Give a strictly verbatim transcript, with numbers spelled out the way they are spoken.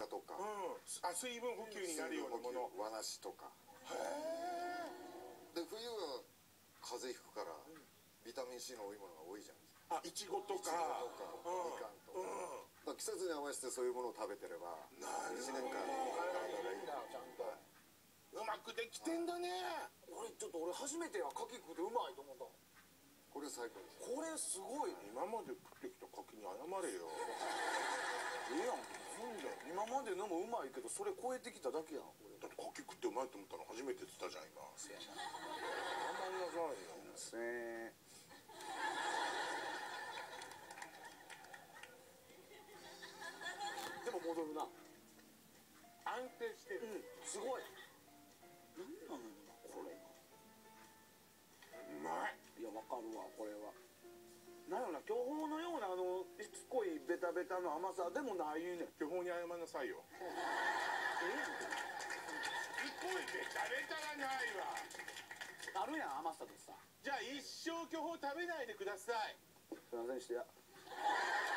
果とか、 あ、水分補給になるようなもの、 和梨とか。へえ。で冬は風邪ひくからビタミン C の多いものが多いじゃないですか。 あ、いちごとかいちごとかみかんとか、季節に合わせてそういうものを食べてればいちねんかん体がいいんだ。ちゃんとうまくできてんだね。 俺ちょっと俺初めてや柿食ってうまいと思った。 これ最高です。 これすごい。 今まで食ってきた柿に謝れよ。 ええやん。今までのもうまいけどそれ超えてきただけやん。 だって柿食ってうまいと思ったの初めてって言ったじゃん今。 せやな。 謝りなさいよ。 すいません。でも戻るな。 安定してる。 うん、すごい。なんなのこれ。 うまい。 いや、わかるわ、これは。なんやろな、巨峰のようなあのしつこいベタベタの甘さでもないねん。 巨峰に謝んなさいよ。 えすごいベタベタがないわ。 あるやん、甘さとさ。 じゃあ一生巨峰食べないでください。 すいませんしてや。